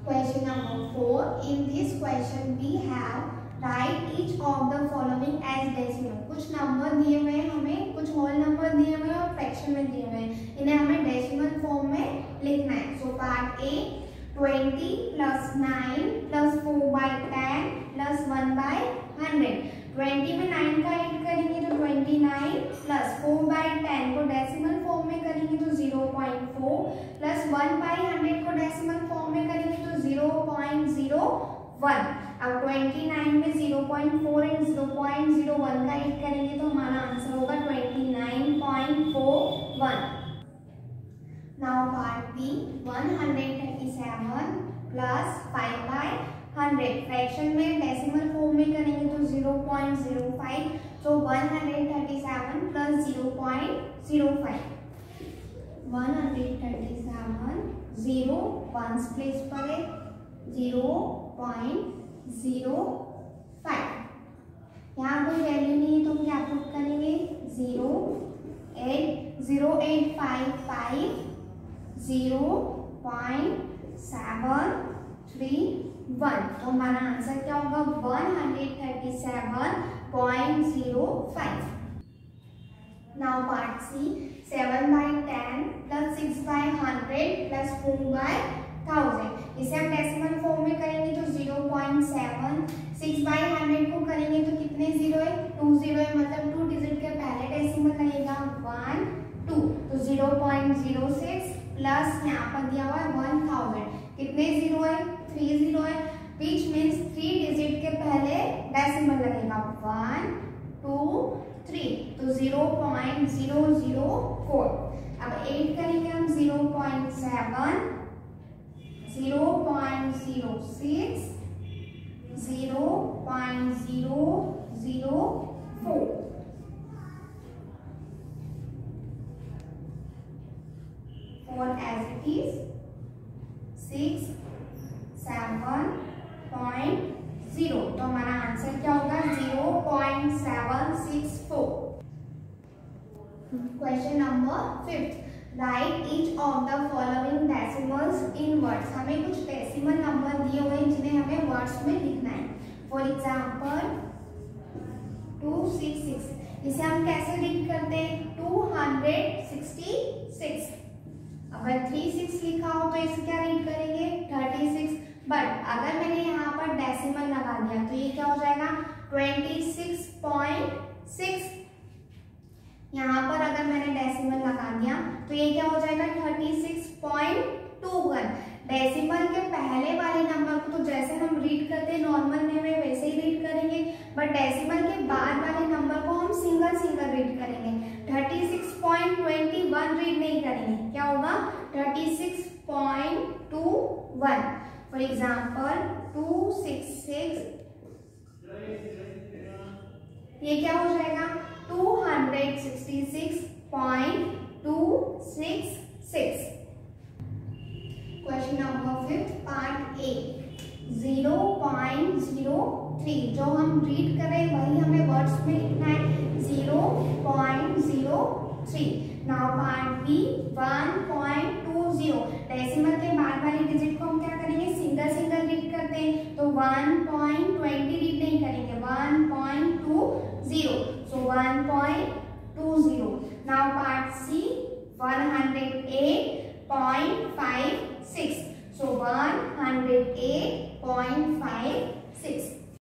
Question number 4. In this question we have write each of the following as decimal. कुछ number दिए हुए हैं हमें, कुछ होल नंबर दिए हुए हैं और फ्रैक्शन में दिए हुए हैं, इन्हें हमें डेसिमल फॉर्म में लिखना है. So part A 20 plus 9 plus 4/10 plus 1/100. 20 में 9 का ऐड करेंगे तो 29 प्लस 4/10 को डेसिमल फॉर्म में करेंगे तो 0.4 प्लस 1/100 को डेसिमल फॉर्म में करेंगे तो 0.01. अब 29 में 0.4 एंड 0.01 का ऐड करेंगे तो हमारा आंसर होगा 29.41. Now part B 137 plus 5/100. Fraction में डेसिमल फॉर्म में करेंगे तो 0.05. सो 137 प्लस 0.05. 137 0 वंस प्लेस पर है 0.05. यहाँ कोई वैल्यू नहीं है तो हम क्या पुट करेंगे 0.855 0.731. तो हमारा आंसर क्या होगा 137.05. Now part C 7/10 plus 6/100 plus 4/1000. इसे हम डेसिमल फॉर्म में करेंगे तो 0.7. 6/100 को करेंगे तो कितने जीरो है 2 जीरो है, मतलब 2 डिजिट के पहले डेसिमल लगेगा 1 2. तो 0.06 प्लस यहाँ पर दिया हुआ है 1000. कितने जीरो है 3 जीरो है, विच मीन्स 3 डिजिट के पहले डेसिमल लगेगा 1 2 3. तो 0.004. अब ऐड करेंगे हम 0.7 0.06 0.004. For as it is 6 7.0. तो हमारा आंसर क्या होगा 0.764. Question number 5. Write each of the following decimals in words. हमें कुछ डेसिमल नंबर दिए हुए हैं जिन्हें हमें वर्ड्स में लिखना है. For example 266. इसे हम कैसे रीड करते हैं 266. अगर 36 लिखा हो तो इसे क्या रीड करेंगे 36. बट अगर मैंने यहाँ पर डेसिमल लगा दिया तो ये क्या हो जाएगा 26.6. यहाँ पर अगर मैंने डेसिमल लगा दिया तो ये क्या हो जाएगा 36.21. डेसिमल के पहले वाले नंबर को तो जैसे हम रीड करते हैं नॉर्मल में वैसे ही रीड करेंगे, बट डेसिमल के बाद वाले नंबर को हम सिंगल सिंगल रीड करेंगे. 36.21 रीड नहीं करेंगे, क्या होगा 36.21. फॉर एग्जाम्पल 266 ये क्या हो जाएगा 266.266. Question number 5 part A 0.03. जो हम रीड कर रहे हैं वही हमें वर्ड्स में लिखना है 0.03. Now part B 1.20. डेसिमल के बाद वाली डिजिट को हम क्या करेंगे सिंगल सिंगल रीड करते हैं तो 1.20 रीड नहीं करेंगे 1.20. So 1.20. Now part C 108.56. So 108.56.